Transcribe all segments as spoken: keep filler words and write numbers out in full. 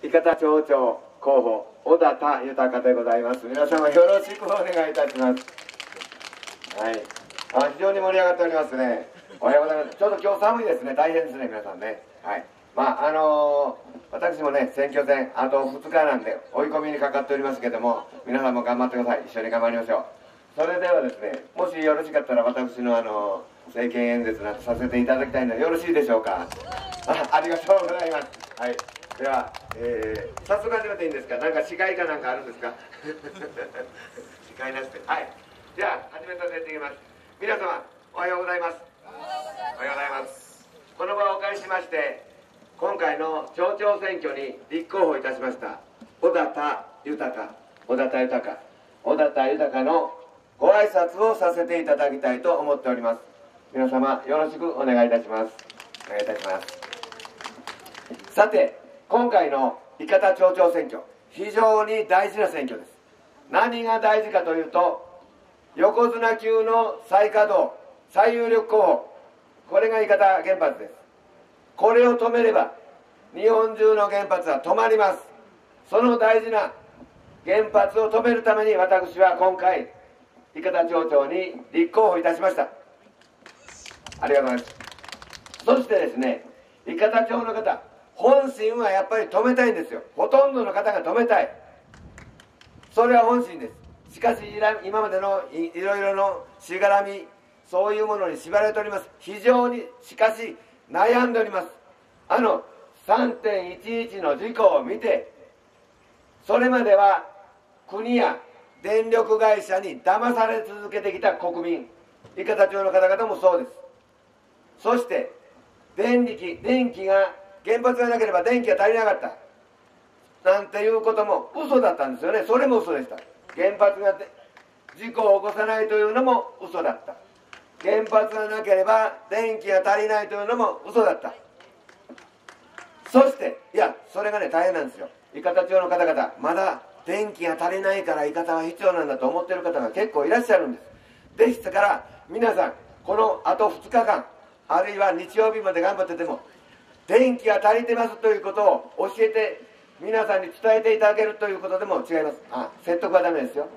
伊方町長候補小田田豊でございます。皆様よろしくお願いいたします。はい、あ非常に盛り上がっておりますね。おはようございます。ちょっと今日寒いですね。大変ですね皆さんね。はい、まああのー、私もね選挙戦あとふつかなんで追い込みにかかっておりますけども、皆さんも頑張ってください。一緒に頑張りましょう。それではですね、もしよろしかったら私のあの政見演説などさせていただきたいのでよろしいでしょうか。あ, ありがとうございます。はい、では、えー、早速始めていいんですか。なんか司会かなんかあるんですか。司会なしで、はい、じゃあ始めさせていただきます。皆様おはようございます。おはようございます。この場をお借りしまして、今回の町長選挙に立候補いたしました小田田豊小田田豊小田田豊のご挨拶をさせていただきたいと思っております。皆様よろしくお願いいたします。お願いいたします。さて、今回の伊方町長選挙、非常に大事な選挙です。何が大事かというと、横綱級の再稼働最有力候補、これが伊方原発です。これを止めれば日本中の原発は止まります。その大事な原発を止めるために私は今回伊方町長に立候補いたしました。ありがとうございます。そしてですね、伊方町の方、本心はやっぱり止めたいんですよ。ほとんどの方が止めたい、それは本心です。しかし今までの い, いろいろのしがらみ、そういうものに縛られております。非常にしかし悩んでおります。あの さんてんいちいち の事故を見て、それまでは国や電力会社に騙され続けてきた国民、伊方町の方々もそうです。そして電気電気が原発がなければ電気が足りなかったなんていうことも嘘だったんですよね。それも嘘でした。原発が事故を起こさないというのも嘘だった。原発がなければ電気が足りないというのも嘘だった。そしていやそれがね大変なんですよ。伊方町の方々、まだ電気が足りないから伊方は必要なんだと思っている方が結構いらっしゃるんです。でしたから皆さん、このあとふつかかんあるいは日曜日まで頑張ってても電気が足りてますということを教えて皆さんに伝えていただけるということでも違います。あ、説得はダメですよ。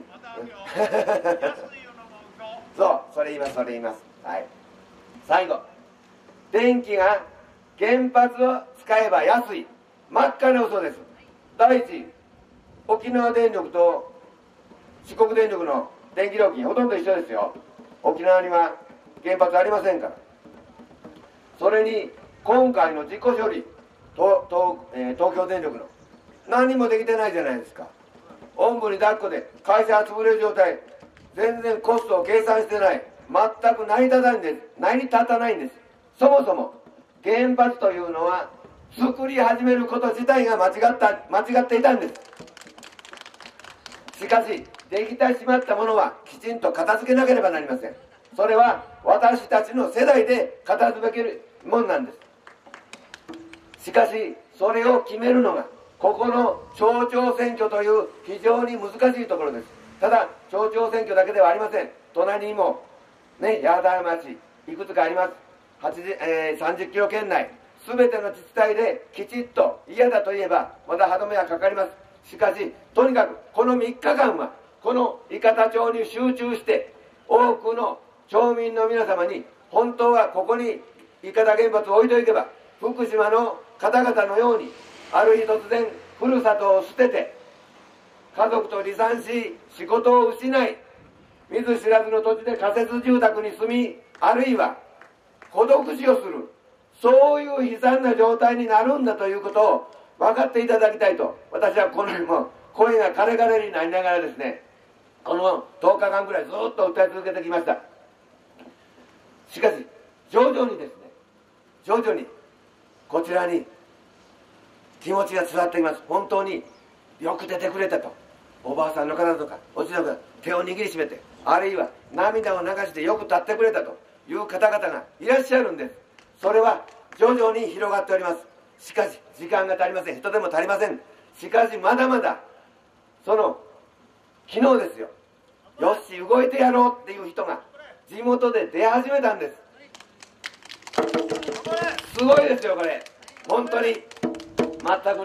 そう、それ言います、それ言います。はい。最後、電気が原発を使えば安い、真っ赤な嘘です。第一、沖縄電力と四国電力の電気料金ほとんど一緒ですよ。沖縄には原発ありませんから。それに今回の事故処理、東, 東,、えー、東京電力の何もできてないじゃないですか。おんぶに抱っこで会社が潰れる状態、全然コストを計算してない、全く成り立たないんです。成り立たないんです。そもそも原発というのは作り始めること自体が間違った間違っていたんです。しかしできてしまったものはきちんと片付けなければなりません。それは私たちの世代で片付けるもんなんです。しかしそれを決めるのがここの町長選挙という非常に難しいところです。ただ町長選挙だけではありません。隣にもね、八幡山町いくつかあります。はちじゅう、えー、さんじゅっキロ圏内全ての自治体できちっと嫌だといえばまた歯止めはかかります。しかしとにかくこのみっかかんはこの伊方町に集中して多くの町民の皆様に本当はここに伊方原発を置いておけば福島の方々のようにある日突然ふるさとを捨てて家族と離散し仕事を失い見ず知らずの土地で仮設住宅に住み、あるいは孤独死をする、そういう悲惨な状態になるんだということを分かっていただきたいと、私はこのように声がカレカレになりながらですね、このとおかかんぐらいずっと訴え続けてきました。しかし徐々にですね、徐々にこちらに気持ちが伝わっています。本当によく出てくれたと、おばあさんの方とかおじさんが手を握りしめて、あるいは涙を流してよく立ってくれたという方々がいらっしゃるんです。それは徐々に広がっております。しかし時間が足りません。人でも足りません。しかしまだまだその昨日ですよ、よし動いてやろうっていう人が地元で出始めたんです。すごいですよこれ。本当に全くね、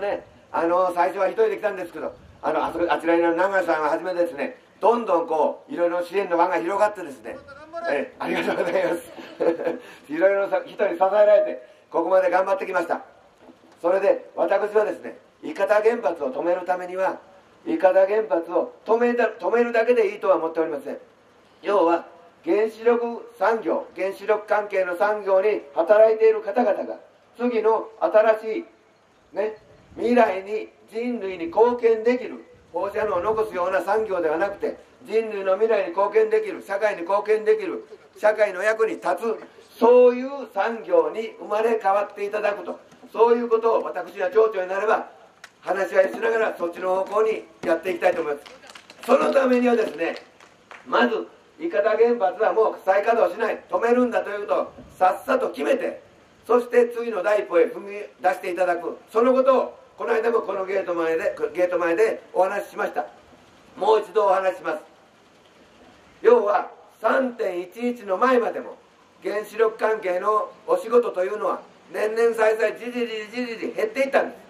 あの最初は一人で来たんですけど、あのあそこあちらにいる長井さんをはじめですね、どんどんこういろいろ支援の輪が広がってですね、えありがとうございますいろいろ人に支えられてここまで頑張ってきました。それで私はですね、伊方原発を止めるためには伊方原発を止めた止めるだけでいいとは思っておりません。要は原子力産業、原子力関係の産業に働いている方々が次の新しい、ね、未来に人類に貢献できる放射能を残すような産業ではなくて、人類の未来に貢献できる、社会に貢献できる、社会の役に立つ、そういう産業に生まれ変わっていただくと、そういうことを私が町長になれば話し合いしながらそっちの方向にやっていきたいと思います。そのためにはですね、まず伊方原発はもう再稼働しない、止めるんだということをさっさと決めて、そして次の第一歩へ踏み出していただく、そのことをこの間もこのゲート前でゲート前でお話ししました。もう一度お話しします。要は さんてんいちいち の前までも原子力関係のお仕事というのは年々再々じりじりじりじり減っていったんです。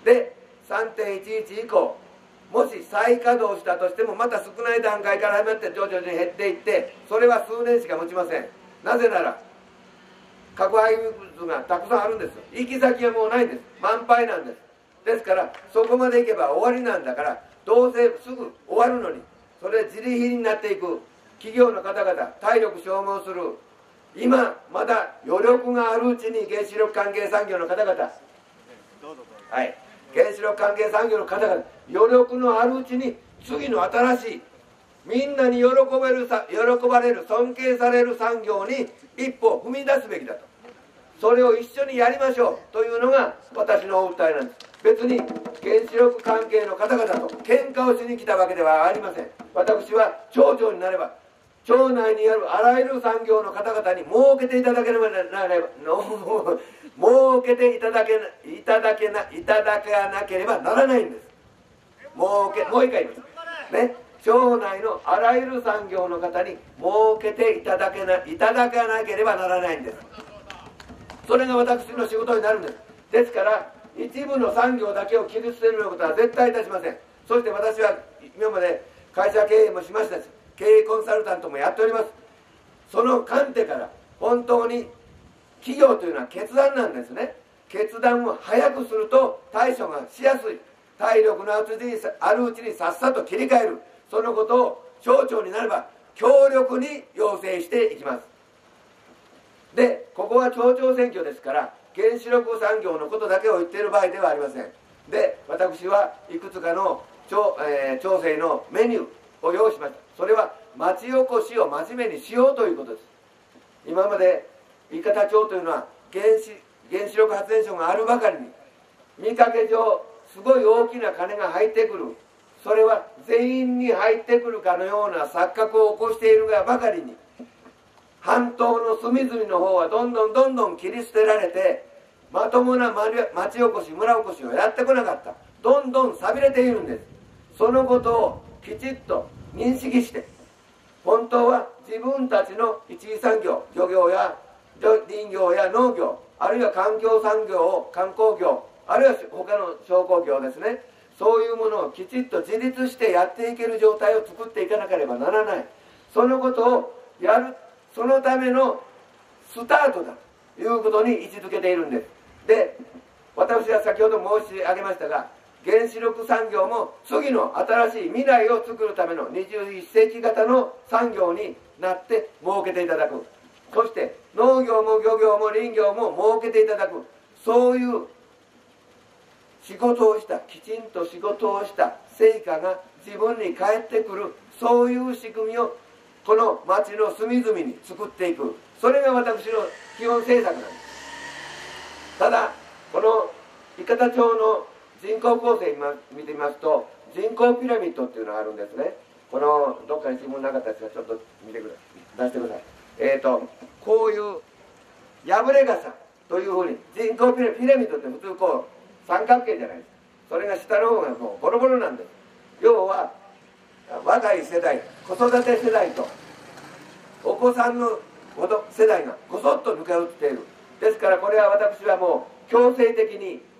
で さんてんいちいち 以降、もし再稼働したとしてもまた少ない段階から始まって徐々に減っていって、それは数年しか持ちません。なぜなら核廃物がたくさんあるんです。行き先はもうないんです。満杯なんです。ですからそこまで行けば終わりなんだから、どうせすぐ終わるのにそれで自利品になっていく企業の方々、体力消耗する、今まだ余力があるうちに原子力関係産業の方々、はい、原子力関係産業の方々、余力のあるうちに次の新しいみんなに喜べるさ喜ばれる尊敬される産業に一歩踏み出すべきだと、それを一緒にやりましょうというのが私のお訴えなんです。別に原子力関係の方々と喧嘩をしに来たわけではありません。私は町長になれば町内にあるあらゆる産業の方々に儲けていただければなれば儲けていただけいただけないただかなければならないんです。儲けもう一回言いますね。町内のあらゆる産業の方に儲けていただけないただかなければならないんです。それが私の仕事になるんです。ですから一部の産業だけを傷つけるようなことは絶対いたしません。そして私は今まで会社経営もしましたし、経営コンサルタントもやっております。その観点から本当に企業というのは決断なんですね。決断を早くすると対処がしやすい、体力のあるうちにさっさと切り替える、そのことを町長になれば強力に要請していきます。でここは町長選挙ですから原子力産業のことだけを言っている場合ではありません。で私はいくつかの町、えー、町政のメニューを用意しました。それは町おこしを真面目にしようということです。今まで伊方町というのは原子原子力発電所があるばかりに見かけ上すごい大きな金が入ってくる、それは全員に入ってくるかのような錯覚を起こしているがばかりに、半島の隅々の方はどんどんどんどん切り捨てられてまともな町おこし村おこしをやってこなかった。どんどん寂れているんです。そのことをきちっと認識して、本当は自分たちの一次産業、漁業や林業や農業、あるいは環境産業を観光業、あるいは他の商工業ですね、そういうものをきちっと自立してやっていける状態を作っていかなければならない。そのことをやる、そのためのスタートだということに位置づけているんです。で私は先ほど申し上げましたが、原子力産業も次の新しい未来を作るためのにじゅういっせいき型の産業になって設けていただく、そして農業も漁業も林業も設けていただく、そういう仕事をした、きちんと仕事をした成果が自分に返ってくる、そういう仕組みをこの町の隅々に作っていく、それが私の基本政策なんです。ただこの伊方町の人口構成を見てみますと、人口ピラミッドっていうのがあるんですね。このどっかに新聞なかったですがちょっと見てください、出してください。えーとこういう破れ傘というふうに人口ピラミッドって普通こう三角形じゃないですか。それが下の方がもうボロボロなんです。要は若い世代、子育て世代とお子さんの世代がごそっと抜け落ちている。ですからこれは私はもう強制的に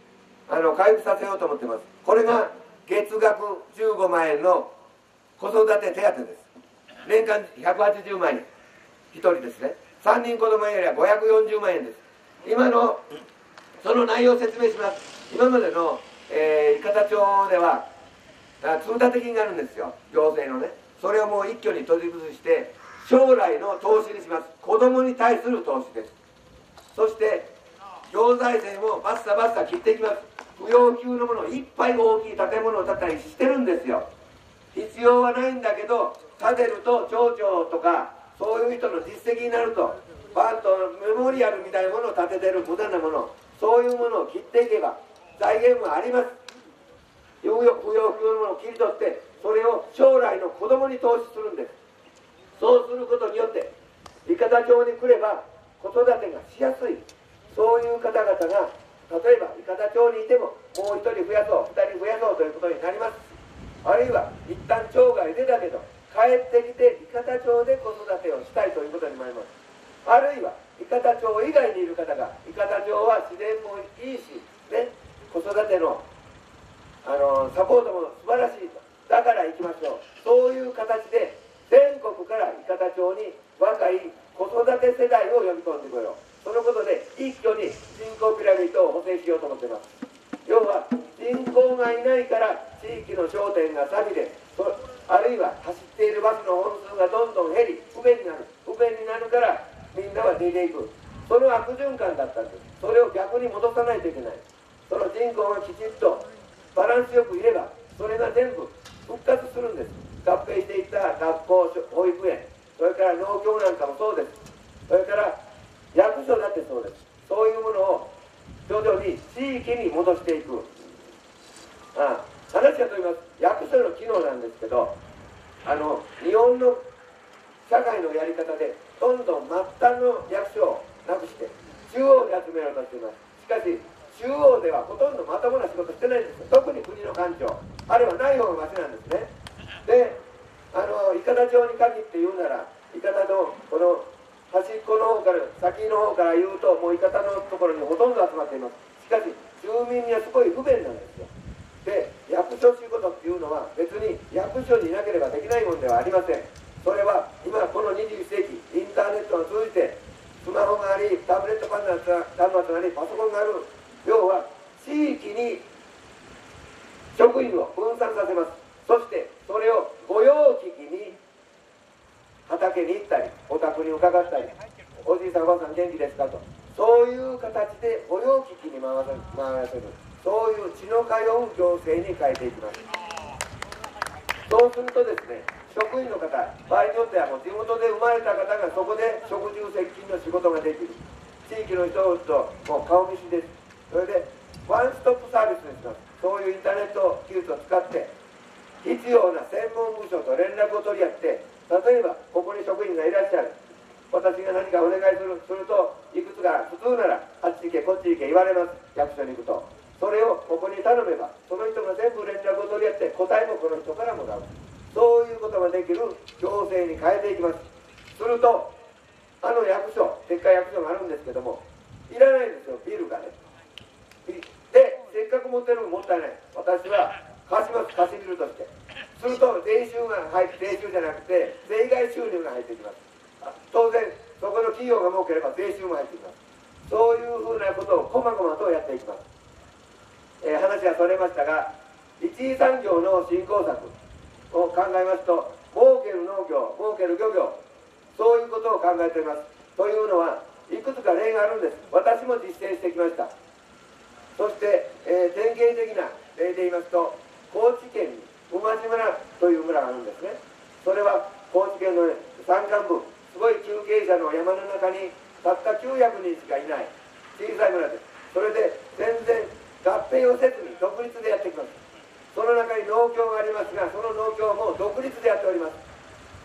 あの回復させようと思ってます。これが月額じゅうごまんえんの子育て手当です。年間ひゃくはちじゅうまんえん、ひとりですね。さんにん子供よりはごひゃくよんじゅうまんえんです。今のその内容を説明します。今までの、えー、伊方町では積立金があるんですよ、行政のね。それをもう一挙に取り崩して将来の投資にします。子供に対する投資です。そして行財政もバッサバッサ切っていきます。不要不急のもの、いっぱい大きい建物を建てたりしてるんですよ。必要はないんだけど、建てると町長とかそういう人の実績になると、バンとメモリアルみたいなものを建ててる無駄なもの、そういうものを切っていけば財源もあります。不要不要不急のものを切り取って、それを将来の子供に投資するんです。そうすることによって伊方町に来れば子育てがしやすい、そういう方々が例えば伊方町にいてももう一人増やそう、二人増やそうということになります。あるいは一旦町外出たけど帰ってきて伊方町で子育てをしたいということになります。あるいは伊方町以外にいる方が、伊方町は自然もいいし、ね、子育てのあのサポートも素晴らしいと、だから行きましょう、そういう形で全国から伊方町に若い子育て世代を呼び込んでこよう。そのことで一挙に人口ピラミッドを補正しようと思っています。要は人口がいないから地域の商店が錆びで、あるいは走っているバスの本数がどんどん減り不便になる、不便になるからみんなは出ていく、その悪循環だったんです。それを逆に戻さないといけない。その人口がきちっとバランスよくいれば、それが全部復活するんです。合併していった学校、保育園、それから農協なんかもそうです。それから役所だってそうです。そういうものを徐々に地域に戻していく。ああ、話はと言います。役所の機能なんですけど、あの日本の社会のやり方でどんどん末端の役所をなくして中央に集めようとしています。しかし中央ではほとんどまともな仕事してないんですよ。特に国の官庁、あれはない方がマシなんですね。で、あの伊方町に限って言うなら、伊方のこの端っこの方から先の方から言うと、もう伊方のところにほとんど集まっています。しかし住民にはすごい不便なんですよ。で、役所仕事っていうのは別に役所にいなければできないものではありません。それは今このにじゅういっせいき、インターネットを通じてスマホがあり、タブレット端末があり、パソコンがある、要は地域に職員を分散させます。そしてそれを御用聞きに畑に行ったり、お宅に伺ったり、おじいさんおばあさん元気ですかと、そういう形で御用聞きに回せ、回らせる、そういう血の通う行政に変えていきます。そうするとですね、職員の方、場合によってはもう地元で生まれた方がそこで職住接近の仕事ができる、地域の人ともう顔見知りです。それでワンストップサービスにします。そういうインターネット技術を使って必要な専門部署と連絡を取り合って、例えばここに職員がいらっしゃる、私が何かお願いするすると、いくつか普通ならあっち行けこっち行け言われます。役所に行くとそれをここに頼めば、その人が全部連絡を取り合って答えもこの人からもらう、そういうことができる行政に変えていきます。するとあの役所、でっかい役所があるんですけども、いらないんですよ、ビルがね。で、せっかく持ってるのもったいない、私は貸します、貸しビルとして。すると税収が入って、税収じゃなくて税外収入が入ってきます。当然そこの企業が儲ければ税収も入ってきます。そういうふうなことをこまごまとやっていきます。えー、話はそれましたが、一次産業の振興策を考えますと、儲ける農業、儲ける漁業、そういうことを考えています。というのはいくつか例があるんです。私も実践してきました。そして、えー、典型的な例で言いますと、高知県に馬島という村があるんですね。それは高知県の山間部、すごい急傾斜の山の中にたったきゅうひゃくにんしかいない小さい村です。それで全然合併をせずに独立でやってきます。その中に農協がありますが、その農協も独立でやっております。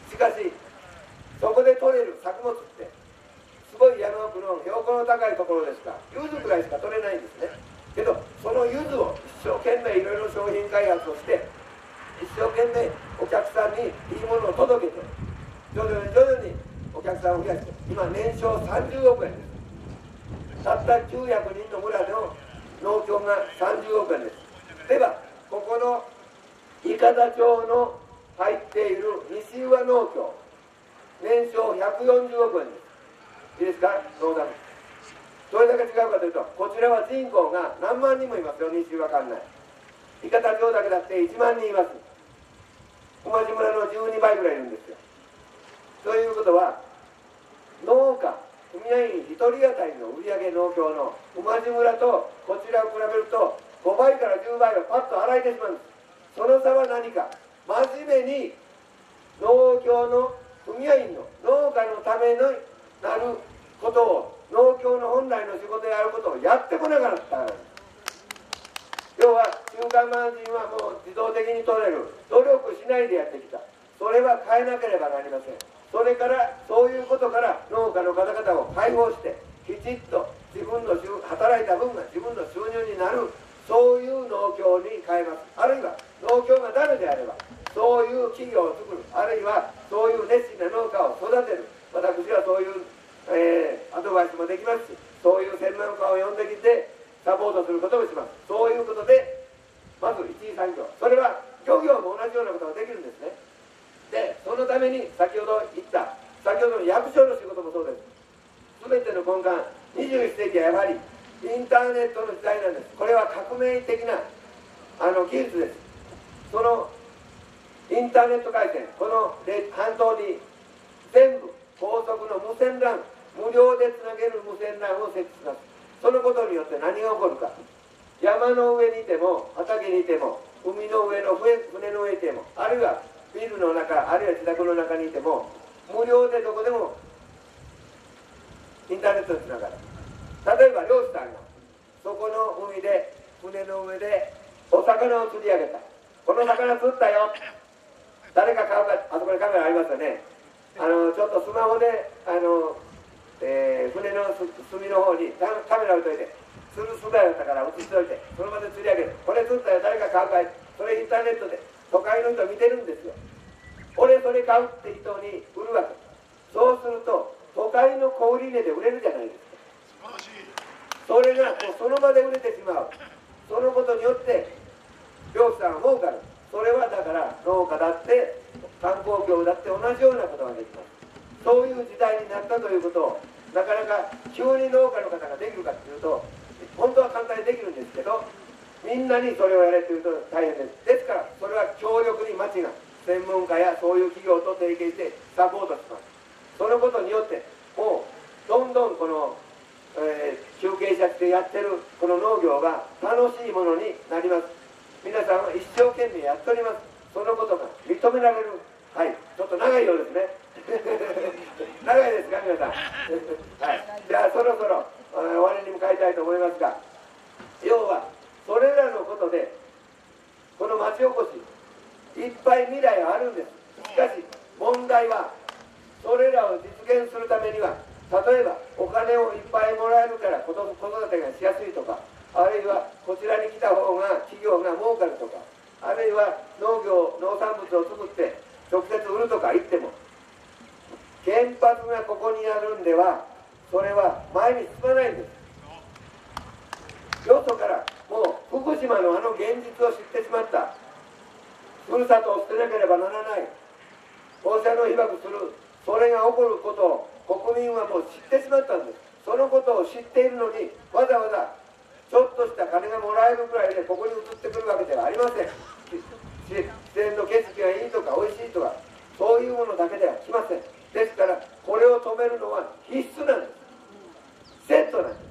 しかしそこで取れる作物ってすごい山奥の標高の高いところですから、柚子くらいしか取れないんですね。けどその柚子を一生懸命いろいろ商品開発をして、一生懸命お客さんにいいものを届けて、徐々に徐々にお客さんを増やして、今年商さんじゅうおくえんです。たったきゅうひゃくにんの村の農協がさんじゅうおくえんです。ではここの伊方町の入っている西宇和農協、年商ひゃくよんじゅうおくえんです。いいですか、農団。どれだけ違うかというと、こちらは人口が何万人もいますよ、西宇和管内。伊方町だけだっていちまんにんいます。馬路村のじゅうにばいぐらいいるんですよ。ということは、農家組合員ひとり当たりの売上農協の馬路村とこちらを比べるとごばいからじゅうばいはパッと洗えてしまうんです。その差は何か、真面目に農協の組合員の農家のためになることを、農協の本来の仕事であることをやってこなかったからです。要は中間マージンはもう自動的に取れる、努力しないでやってきた。それは変えなければなりません。それからそういうことから農家の方々を解放して、きちっと自分の働いた分が自分の収入になる、そういう農協に変えます。あるいは農協がダメであればそういう企業を作る、あるいはそういう熱心な農家を育てる、私はそういう、えー、アドバイスもできますし、そういう専門家を呼んできてサポートすることもします。そういうことでまず一次産業、それは漁業も同じようなことができるんですね。でそのために先ほど言った先ほどの役所の仕事もそうです。全ての根幹、にじゅういっせいきはやはりインターネットの時代なんです。これは革命的なあの技術です。そのインターネット回線、この半島に全部高速の無線 ラン、無料でつなげる無線 ランを設置します。そのことによって何が起こるか、山の上にいても畑にいても海の上の船の上にいても、あるいはビルの中、あるいは自宅の中にいても無料でどこでもインターネットにつながる。例えば漁師さんがそこの海で船の上でお魚を釣り上げた、この魚釣ったよ、誰か買うか、あそこにカメラありますよね。あのちょっとスマホであの、えー、船の隅の方にカメラを置いといて、釣る素材だったから映しておいて、その場で釣り上げる、これ釣ったよ誰か買うかい、それインターネットで都会の人見てるんですよ。俺それ買うって人に売るわけ。そうすると都会の小売値で売れるじゃないですか。それがもうその場で売れてしまう。そのことによって漁師さんは儲かる。それはだから農家だって観光業だって同じようなことができます。そういう時代になったということを、なかなか急に農家の方ができるかというと本当は簡単にできるんですけど、みんなにそれをやれというと大変です。ですからそれは強力に町が専門家やそういう企業と提携してサポートします。そのことによってもうどんどんこの、えー、中継者してやってるこの農業が楽しいものになります。皆さんは一生懸命やっております。そのことが認められる。はい、ちょっと長いようですね長いですか皆さんはい、じゃあそろそろ終わりに向かいたいと思いますが、要はそれらのことでこの町おこしいっぱい未来があるんです。しかし問題はそれらを実現するためには、例えばお金をいっぱいもらえるから子育てがしやすいとか、あるいはこちらに来た方が企業が儲かるとか、あるいは農業農産物を作って直接売るとか言っても、原発がここにあるんではそれは前に進まないんです。よそからもう福島のあの現実を知ってしまった。ふるさとを捨てなければならない、放射能被曝する、それが起こることを国民はもう知ってしまったんです。そのことを知っているのにわざわざちょっとした金がもらえるぐらいでここに移ってくるわけではありません。自然の景色がいいとかおいしいとかそういうものだけでは来ません。ですからこれを止めるのは必須なんです。セットなんです。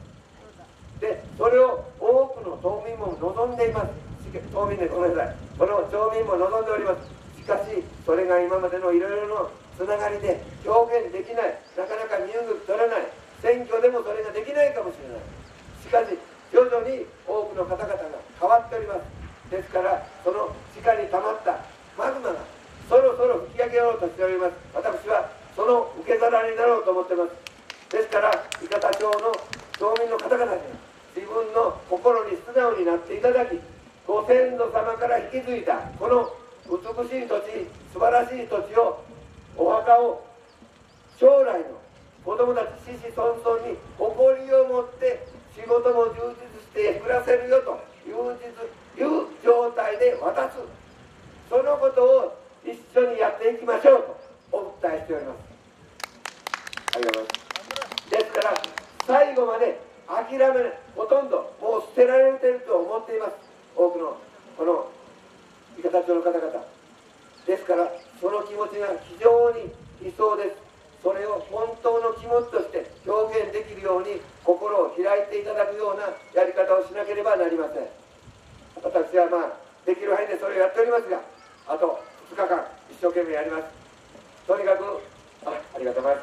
でそれを多くの島民も望んでいます。島民でごめんなさい、この町民も望んでおります。しかしそれが今までのいろいろのつながりで表現できない、なかなか身動き取れない、選挙でもそれができないかもしれない。しかし徐々に多くの方々が変わっております。ですからその地下に溜まったマグマがそろそろ吹き上げようとしております。私はその受け皿になろうと思っています。ですから伊方町の町民の方々に自分の心に素直になっていただき、ご先祖様から引き継いだこの美しい土地、素晴らしい土地を、お墓を将来の子どもたち子々孫々に誇りを持って仕事も充実しして暮らせるよといういう状態で渡す、そのことを一緒にやっていきましょうとお訴えしております。ありがとうございます。ですから最後まで諦めない、ほとんどもう捨てられていると思っています、多くのこの伊方町の方々ですから、その気持ちが非常に理想です。それを本当の気持ちとして表現できるように心を開いていただくようなやり方をしなければなりません。私はまあできる範囲でそれをやっておりますが、あとふつかかん一生懸命やります。とにかく あ, ありがとうございます。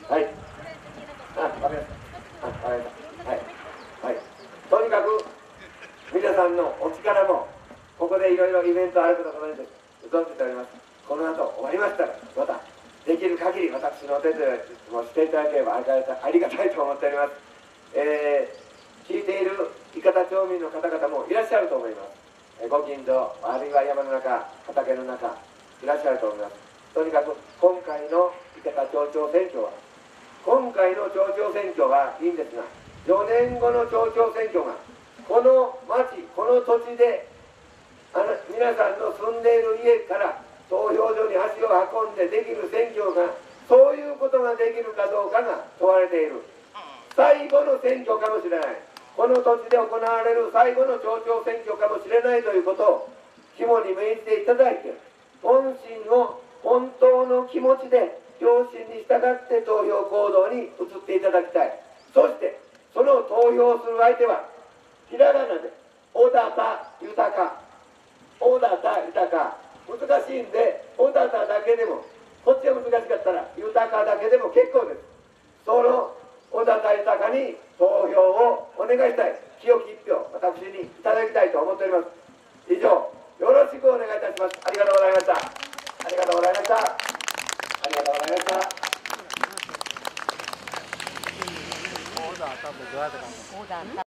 はい、あ、わかりました。あ、わかりました。はい、はい、とにかく皆さんのお力もここでいろいろイベントあることとで存じております。この後終わりましたらまたできる限り私のお手伝いもしていただければありがたいと思っております。えー、聞いている伊方町民の方々もいらっしゃると思います。えー、ご近所あるいは山の中畑の中いらっしゃると思います。とにかく今回の伊方町長選挙は今回の町長選挙はいいんですが、よねんごの町長選挙がこの町この土地であの皆さんの住んでいる家から投票所に足を運んでできる選挙が、そういうことができるかどうかが問われている最後の選挙かもしれない、この土地で行われる最後の町長選挙かもしれないということを肝に銘じていただいて、本心を本当の気持ちで良心に従って投票行動に移っていただきたい。そしてその投票する相手はひらがなで小田田豊、小田田豊、難しいんで小田田だけでも、こっちが難しかったら豊だけでも結構です。その小田田豊に投票をお願いしたい、清き一票私にいただきたいと思っております。以上よろしくお願いいたします。ありがとうございました。ありがとうございました。ありがとうございました。 オーダー多分どうやって